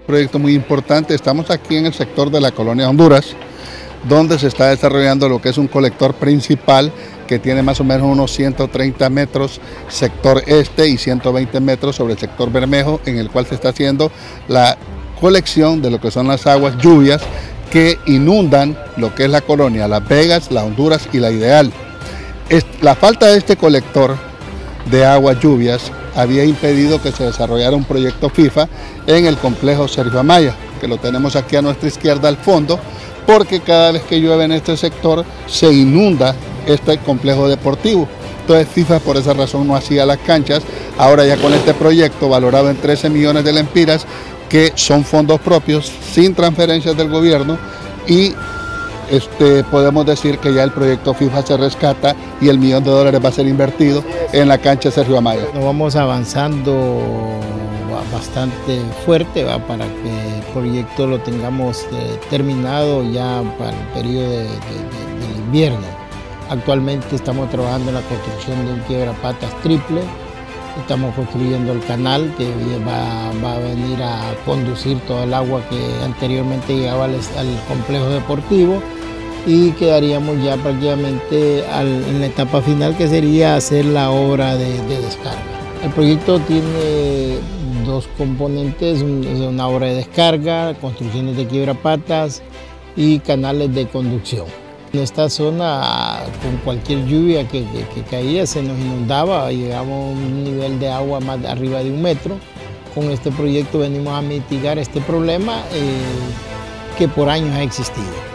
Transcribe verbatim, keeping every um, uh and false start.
Proyecto muy importante. Estamos aquí en el sector de la colonia Honduras, donde se está desarrollando lo que es un colector principal que tiene más o menos unos ciento treinta metros sector este y ciento veinte metros sobre el sector Bermejo, en el cual se está haciendo la colección de lo que son las aguas lluvias que inundan lo que es la colonia Las Vegas, la Honduras y la Ideal. La falta de este colector de aguas lluvias había impedido que se desarrollara un proyecto FIFA en el complejo Sergio Amaya, que lo tenemos aquí a nuestra izquierda al fondo, porque cada vez que llueve en este sector se inunda este complejo deportivo. Entonces FIFA por esa razón no hacía las canchas. Ahora ya con este proyecto valorado en trece millones de lempiras, que son fondos propios sin transferencias del gobierno, y Este, podemos decir que ya el proyecto FIFA se rescata y el millón de dólares va a ser invertido en la cancha Sergio Amaya. Nos vamos avanzando bastante fuerte, ¿va? Para que el proyecto lo tengamos eh, terminado ya para el periodo de, de, de, del invierno. Actualmente estamos trabajando en la construcción de un quiebrapatas triple. Estamos construyendo el canal que va, va a venir a conducir todo el agua que anteriormente llegaba al, al complejo deportivo, y quedaríamos ya prácticamente al, en la etapa final, que sería hacer la obra de, de descarga. El proyecto tiene dos componentes: un, es una obra de descarga, construcciones de quiebrapatas y canales de conducción. En esta zona, con cualquier lluvia que, que, que caía, se nos inundaba, llegamos a un nivel de agua más arriba de un metro. Con este proyecto venimos a mitigar este problema eh, que por años ha existido.